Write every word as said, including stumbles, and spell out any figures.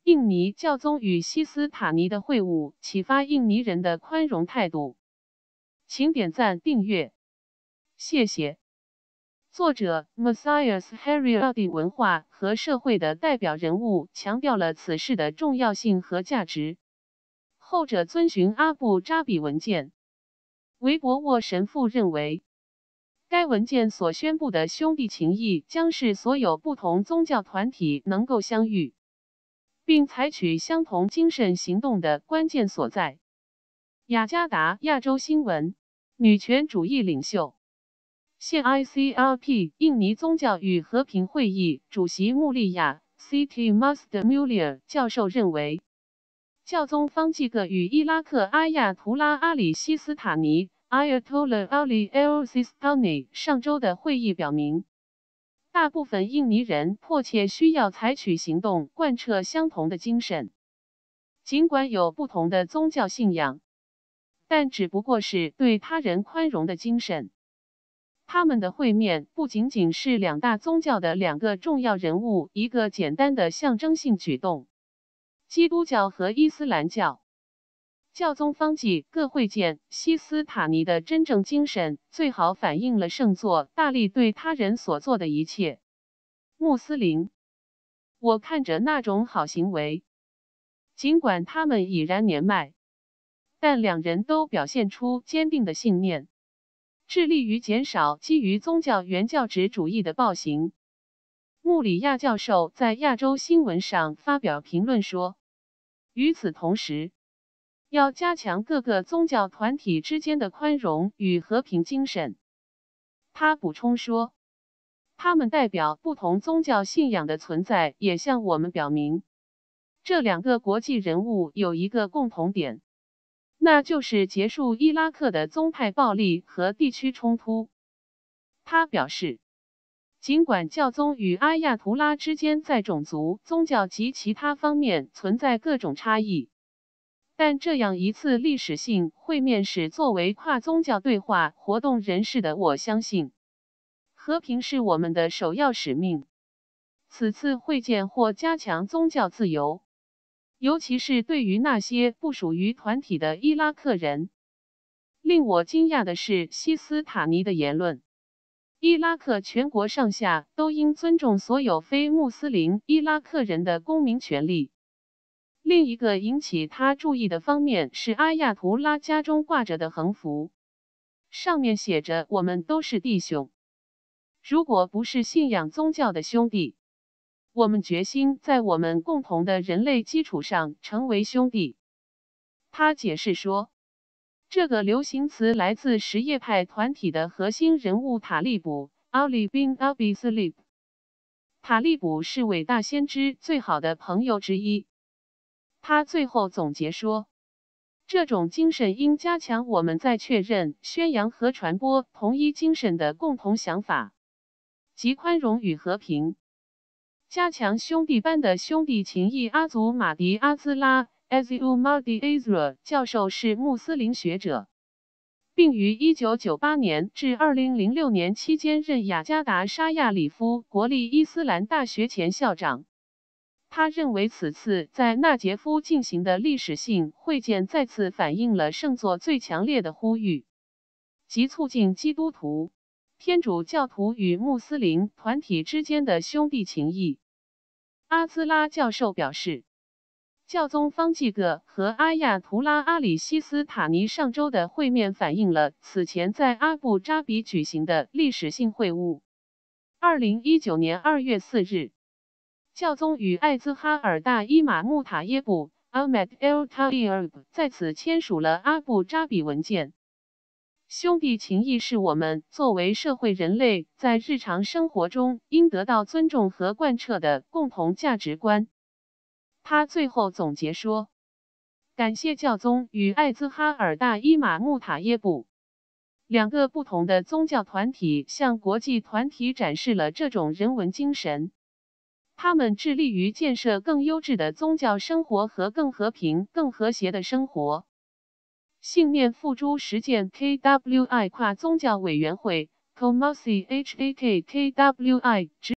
印尼教宗与西斯塔尼的会晤启发印尼人的宽容态度。请点赞订阅，谢谢。作者 Messias Heriadi 文化和社会的代表人物强调了此事的重要性和价值。后者遵循阿布扎比文件。韦伯沃神父认为，该文件所宣布的兄弟情谊将是所有不同宗教团体能够相遇，并采取相同精神行动的关键所在。雅加达亚洲新闻，女权主义领袖。现 I C R P 印尼宗教与和平会议主席穆利亚 C T Master Mulia 教授认为，教宗方济各与伊拉克阿亚图拉阿里西斯塔尼 Ayatollah Ali al-Sistani 上周的会议表明，大部分印尼人迫切需要采取行动贯彻相同的精神。尽管有不同的宗教信仰，但只不过是对他人宽容的精神。他们的会面不仅仅是两大宗教的两个重要人物一个简单的象征性举动。基督教和伊斯兰教教宗方济各会见西斯塔尼的真正精神，最好反映了圣座大力对他人所做的一切。穆斯林，我看着那种好行为，尽管他们已然年迈，但两人都表现出坚定的信念，致力于减少基于宗教原教旨主义的暴行。穆里亚教授在亚洲新闻上发表评论说，与此同时，要加强各个宗教团体之间的宽容与和平精神。他补充说，他们代表不同宗教信仰的存在也向我们表明，这两个国际人物有一个共同点，那就是结束伊拉克的宗派暴力和地区冲突。他表示，尽管教宗与阿亚图拉之间在种族、宗教及其他方面存在各种差异，但这样一次历史性会面使作为跨宗教对话活动人士的我相信，和平是我们的首要使命。此次会见或加强宗教自由，尤其是对于那些不属于团体的伊拉克人。令我惊讶的是西斯塔尼的言论，伊拉克全国上下都应尊重所有非穆斯林伊拉克人的公民权利。另一个引起他注意的方面是阿亚图拉家中挂着的横幅，上面写着“我们都是弟兄”。如果不是信仰宗教的兄弟，我们决心在我们共同的人类基础上成为兄弟。他解释说，这个流行词来自什叶派团体的核心人物塔利卜 Ali bin Abi Talib。塔利卜是伟大先知最好的朋友之一。他最后总结说，这种精神应加强我们在确认、宣扬和传播同一精神的共同想法，即宽容与和平。加强兄弟般的兄弟情谊。阿祖马迪阿兹拉 Aziu Mahdi Azra 教授是穆斯林学者，并于一九九八年至二零零六年期间任雅加达沙亚里夫国立伊斯兰大学前校长。他认为此次在纳杰夫进行的历史性会见再次反映了圣座最强烈的呼吁，即促进基督徒、天主教徒与穆斯林团体之间的兄弟情谊。阿兹拉教授表示，教宗方济各和阿亚图拉阿里西斯塔尼上周的会面反映了此前在阿布扎比举行的历史性会晤。二零一九年二月四日，教宗与艾兹哈尔大伊马木塔耶布 Ahmad al-Tayyib 在此签署了阿布扎比文件。兄弟情谊是我们作为社会人类在日常生活中应得到尊重和贯彻的共同价值观。他最后总结说，感谢教宗与艾兹哈尔大伊马木塔耶布，两个不同的宗教团体向国际团体展示了这种人文精神。他们致力于建设更优质的宗教生活和更和平、更和谐的生活。信念付诸实践 K W I 跨宗教委员会 Komasi H A K K W I